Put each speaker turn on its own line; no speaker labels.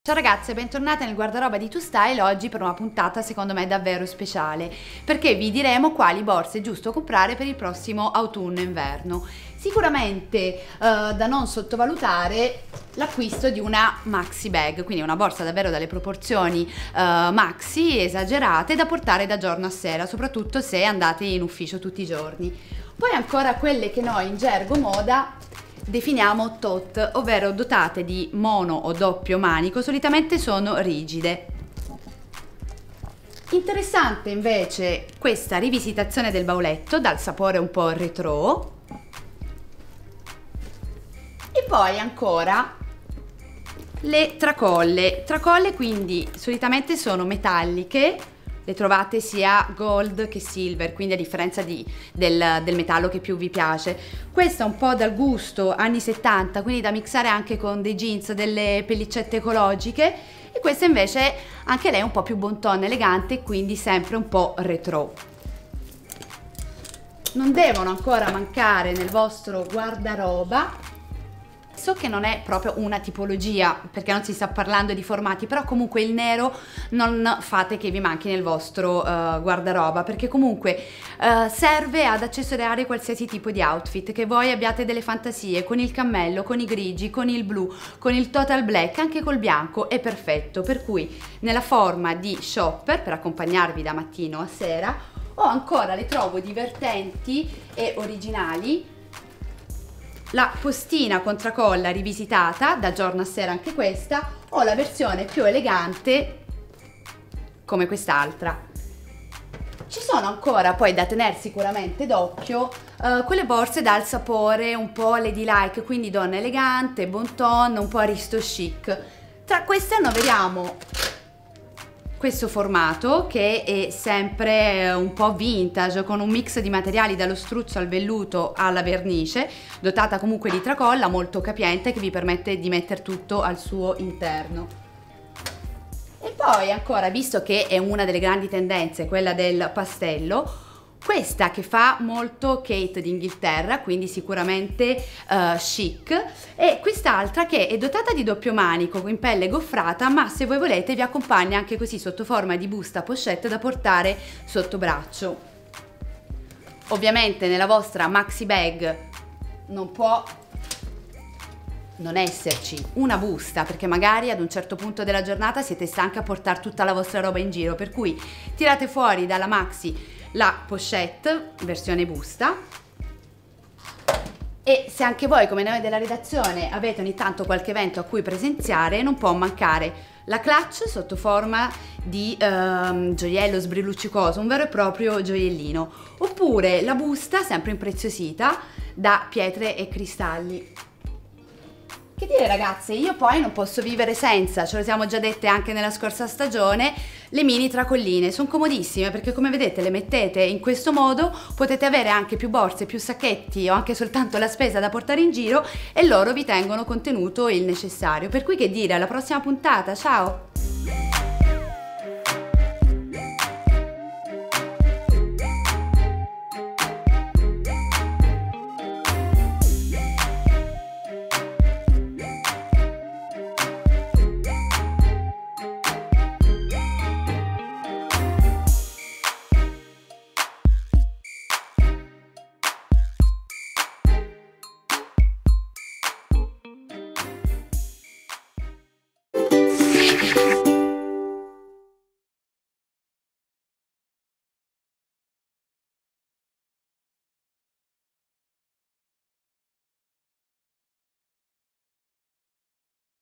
Ciao ragazze, bentornate nel guardaroba di TwoStyle oggi per una puntata secondo me davvero speciale, perché vi diremo quali borse è giusto comprare per il prossimo autunno-inverno. Sicuramente da non sottovalutare l'acquisto di una maxi bag, quindi una borsa davvero dalle proporzioni maxi esagerate da portare da giorno a sera, soprattutto se andate in ufficio tutti i giorni. Poi ancora quelle che noi in gergo moda definiamo tote, ovvero dotate di mono o doppio manico, solitamente sono rigide. Interessante invece questa rivisitazione del bauletto dal sapore un po' retro. E poi ancora le tracolle, quindi solitamente sono metalliche. Le trovate sia gold che silver, quindi a differenza del metallo che più vi piace. Questa un po' dal gusto anni 70, quindi da mixare anche con dei jeans, delle pellicette ecologiche. E questa invece anche lei è un po' più bon ton, elegante, quindi sempre un po' retro. Non devono ancora mancare nel vostro guardaroba. So che non è proprio una tipologia perché non si sta parlando di formati, però comunque il nero non fate che vi manchi nel vostro guardaroba, perché comunque serve ad accessoriare qualsiasi tipo di outfit, che voi abbiate delle fantasie con il cammello, con i grigi, con il blu, con il total black, anche col bianco è perfetto, per cui nella forma di shopper per accompagnarvi da mattino a sera, o ancora le trovo divertenti e originali. La postina con tracolla rivisitata da giorno a sera, anche questa, o la versione più elegante come quest'altra. Ci sono ancora poi da tenere sicuramente d'occhio quelle borse dal sapore un po' ladylike, quindi donna elegante, bon ton, un po' aristo chic. Tra queste annoveriamo questo formato che è sempre un po' vintage, con un mix di materiali dallo struzzo al velluto alla vernice, dotata comunque di tracolla molto capiente che vi permette di mettere tutto al suo interno. E poi ancora, visto che è una delle grandi tendenze quella del pastello, questa che fa molto Kate d'Inghilterra, quindi sicuramente chic, e quest'altra che è dotata di doppio manico in pelle goffrata, ma se voi volete vi accompagna anche così sotto forma di busta pochette da portare sotto braccio. Ovviamente nella vostra maxi bag non può non esserci una busta, perché magari ad un certo punto della giornata siete stanchi a portare tutta la vostra roba in giro, per cui tirate fuori dalla maxi la pochette versione busta. E se anche voi come noi della redazione avete ogni tanto qualche evento a cui presenziare, non può mancare la clutch sotto forma di gioiello sbrilluccicoso, un vero e proprio gioiellino, oppure la busta sempre impreziosita da pietre e cristalli. Che dire ragazze, io poi non posso vivere senza, ce lo siamo già dette anche nella scorsa stagione, le mini tracolline. Sono comodissime perché come vedete le mettete in questo modo, potete avere anche più borse, più sacchetti o anche soltanto la spesa da portare in giro e loro vi tengono contenuto il necessario. Per cui che dire, alla prossima puntata, ciao!